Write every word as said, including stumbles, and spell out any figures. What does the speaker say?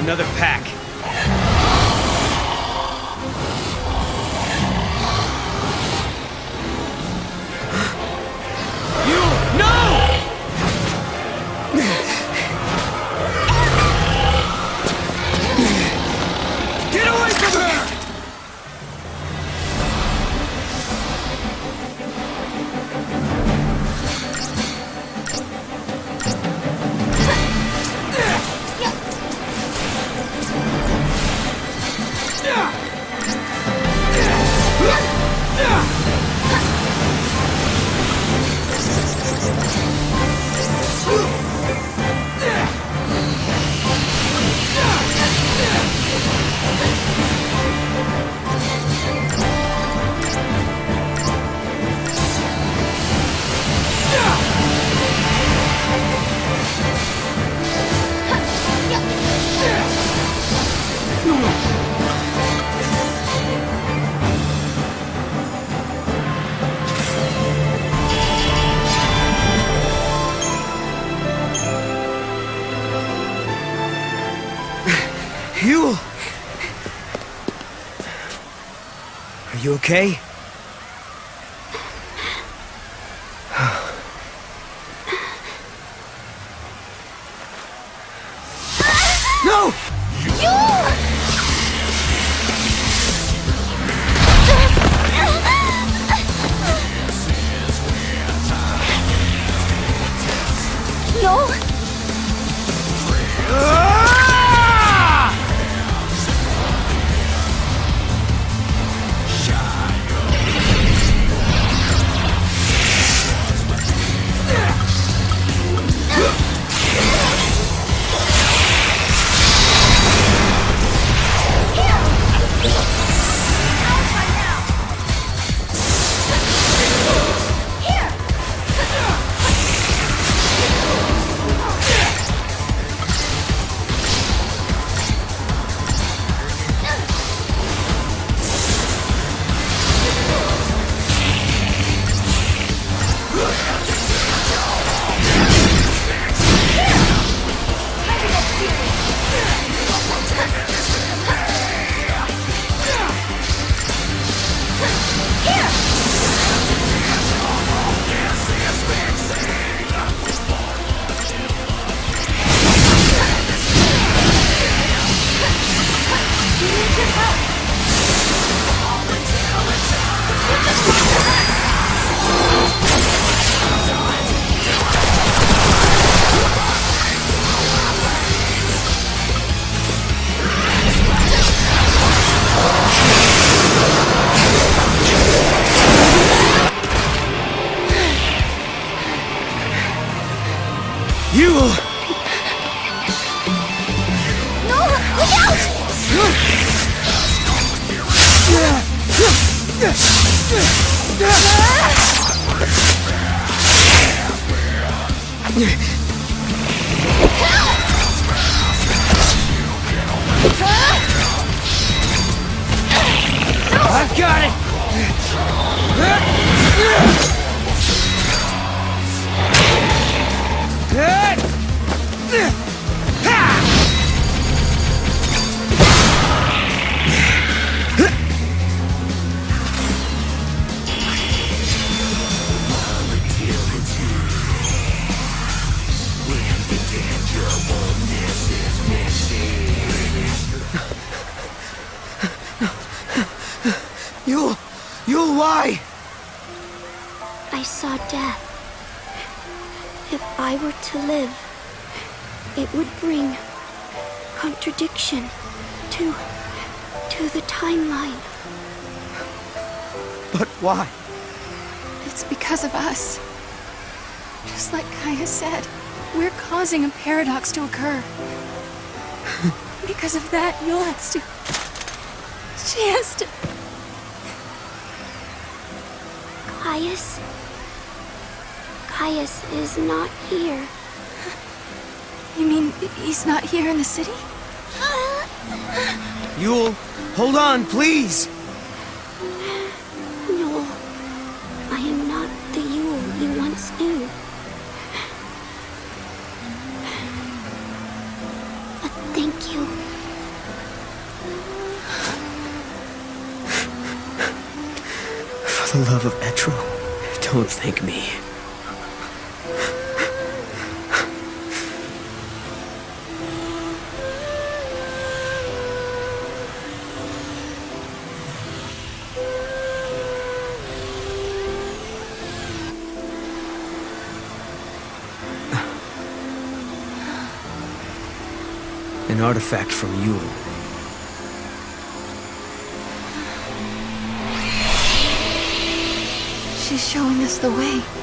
another pack. You... No! Get away from her! Yule! Are you okay? No! Yule! Yule? Yule! No! Look out! I've got it! Yule! Yule, why? I saw death. If I were to live, it would bring contradiction to... to the timeline. But why? It's because of us. Just like Kaya said, we're causing a paradox to occur. Because of that, Yule has to... She has to... Caius? Caius is not here. You mean he's not here in the city? Yule, hold on, please! No, I am not the Yule you once knew. But thank you For the love of Etro, don't thank me. An artifact from Yule. She's showing us the way.